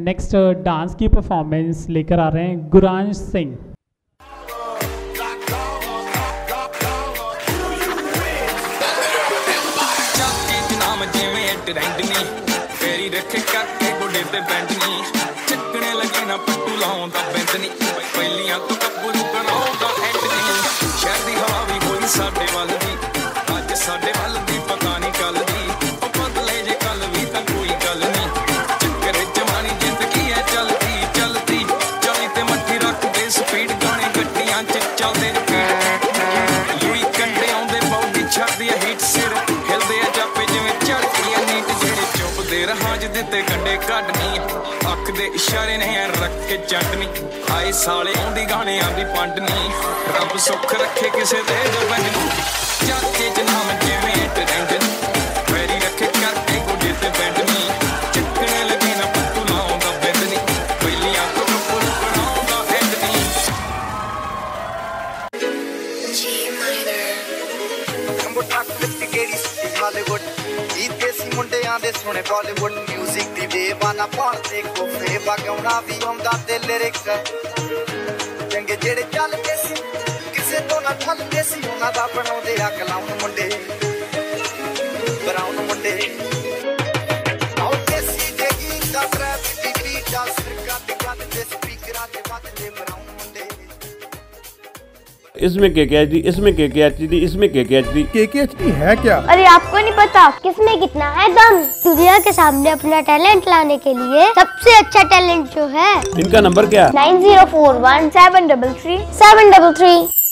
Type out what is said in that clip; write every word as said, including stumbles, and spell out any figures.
Next dance की performance लेकर आ रहे हैं गुरांश सिंह। साडे वाल दी अज साडे वाल दी पता नहीं कल दी बदले जे कल भी तां कोई गल नहीं चक्कर जवानी जिंदगी है चलती चलती चली ते मट्ठी रख दे स्पीड गाने गड्डियां च चलदे लुई कंडे आउंदे बॉडी छड्डदी हीट सिर हिलदे जापे जिवें झड़की नीट जेड़े चुपदे रहां ज दित्ते कंडे कड्डनी अख दे इशारे नहीं रख के चटनी आए साले आउंदी गाने आंदी पंडनी रब सुख रखे किसे दे जबनी चाचे च नाम जिवें ट्रेंड पैरी रखे करके गोडे ते बैंडनी चक्कने लगे ना पत्तू लाउंदा बैंडनी पहलियां तो कपूर बनाउंदा हैंडनी जी माइनर कंबो टक विच गेड़ी सी बॉलीवुड जीते सी मुंडियां दे सोने बॉलीवुड म्यूजिक दी बेवाना पाण ते कोफे बागौना भी आउंदा ते लिरिक्स चंगे जेड़े चलदे सी किसे तो ना ठलदे सी उन्हां दा बनाउंदे आ कलाउन मुंडे ब्राउन मुंडे आओ देसी दे गीत दा ट्रैप दी बीट दा सिरका ते गद दे स्पीकरां ते वजदे ब्राउन मुंडे। इसमें के के एच डी, इसमें के के एच डी, इसमें के के एच डी। के के एच डी है क्या? अरे आपको नहीं पता किसमें कितना है दम। दुनिया के सामने अपना टैलेंट लाने के लिए सबसे अच्छा टैलेंट जो है। इनका नंबर क्या? Nine zero four one seven double three seven double three.